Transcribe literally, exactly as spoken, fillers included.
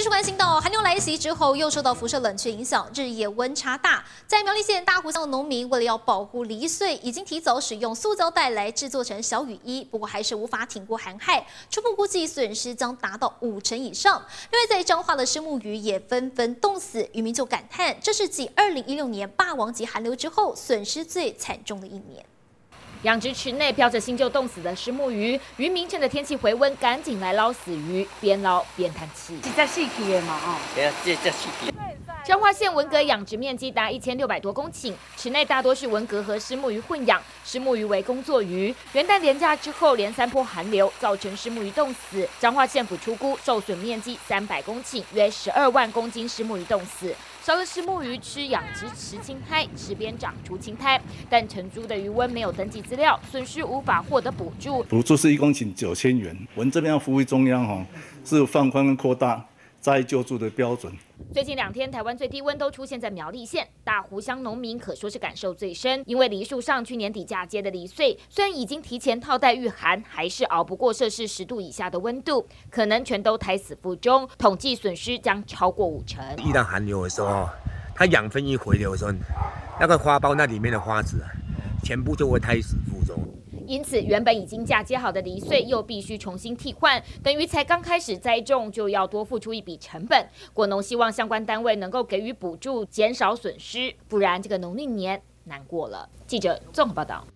续关心到寒流来袭之后，又受到辐射冷却影响，日夜温差大。在苗栗县大湖乡的农民，为了要保护梨穗，已经提早使用塑胶袋来制作成小雨衣，不过还是无法挺过寒害。初步估计损失将达到五成以上。另外，在彰化的虱目鱼也纷纷冻死，渔民就感叹，这是继二零一六年霸王级寒流之后，损失最惨重的一年。 养殖池内漂着新旧冻死的虱目鱼，渔民趁着天气回温，赶紧来捞死鱼，边捞边叹气。 是这死去的嘛？哦， 对啊，这这死去。 彰化县文蛤养殖面积达一千六百多公顷，池内大多是文蛤和虱目鱼混养，虱目鱼为工作鱼。元旦连假之后，连三波寒流造成虱目鱼冻死。彰化县府初估受损面积三百公顷，约十二万公斤虱目鱼冻死。 少了虱目鱼吃养殖池青苔，池边长出青苔，但成株的鱼塭没有登记资料，损失无法获得补助。 补助是一公顷九千元，我们这边要呼吁中央哈，是放宽跟扩大灾救助的标准。 最近两天，台湾最低温都出现在苗栗县大湖乡，农民可说是感受最深。因为梨树上去年底嫁接的梨穗，虽然已经提前套袋御寒，还是熬不过摄氏十度以下的温度，可能全都胎死腹中，统计损失将超过五成。 遇到寒流的时候，它养分一回流的时候，那个花苞那里面的花籽啊，全部就会胎死腹中。 因此，原本已经嫁接好的梨穗又必须重新替换，等于才刚开始栽种就要多付出一笔成本。果农希望相关单位能够给予补助，减少损失，不然这个农历年难过了。记者综合报道。